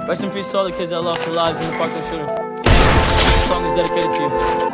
Rest in peace to all the kids that lost their lives in the Parkland shooting. This song is dedicated to you.